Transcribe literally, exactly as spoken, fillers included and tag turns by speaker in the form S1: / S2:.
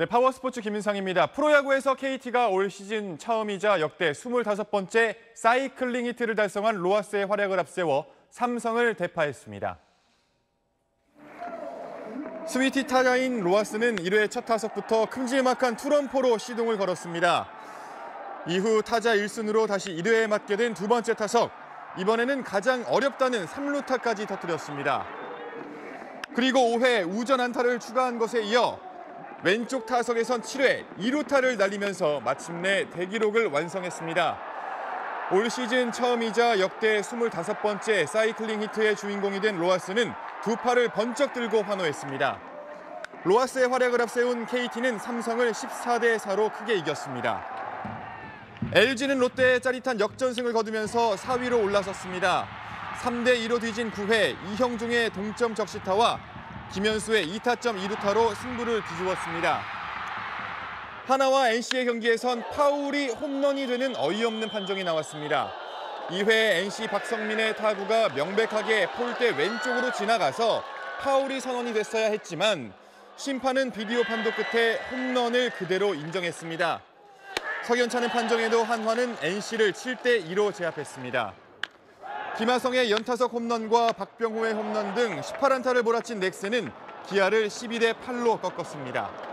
S1: 네, 파워스포츠 김윤상입니다. 프로야구에서 케이티가 올 시즌 처음이자 역대 이십오 번째 사이클링 히트를 달성한 로하스의 활약을 앞세워 삼성을 대파했습니다. 스위티 타자인 로하스는 일 회 첫 타석부터 큼지막한 투런포로 시동을 걸었습니다. 이후 타자 일 순으로 다시 일 회에 맞게 된 두 번째 타석. 이번에는 가장 어렵다는 삼 루타까지 터뜨렸습니다. 그리고 오 회 우전 안타를 추가한 것에 이어 왼쪽 타석에선 칠 회 이 루타를 날리면서 마침내 대기록을 완성했습니다. 올 시즌 처음이자 역대 이십오 번째 사이클링 히트의 주인공이 된 로하스는 두 팔을 번쩍 들고 환호했습니다. 로하스의 활약을 앞세운 케이티는 삼성을 십사 대 사로 크게 이겼습니다. 엘지는 롯데의 짜릿한 역전승을 거두면서 사 위로 올라섰습니다. 삼 대 이로 뒤진 구 회 이형중의 동점 적시타와 김현수의 이 타점 이 루타로 승부를 뒤집었습니다. 하나와 엔씨의 경기에선 파울이 홈런이 되는 어이없는 판정이 나왔습니다. 이 회 엔씨 박성민의 타구가 명백하게 폴대 왼쪽으로 지나가서 파울이 선언이 됐어야 했지만 심판은 비디오 판독 끝에 홈런을 그대로 인정했습니다. 석연찮은 판정에도 한화는 엔씨를 칠 대 이로 제압했습니다. 김하성의 연타석 홈런과 박병호의 홈런 등 십팔 안타를 몰아친 넥센은 기아를 십이 대 팔로 꺾었습니다.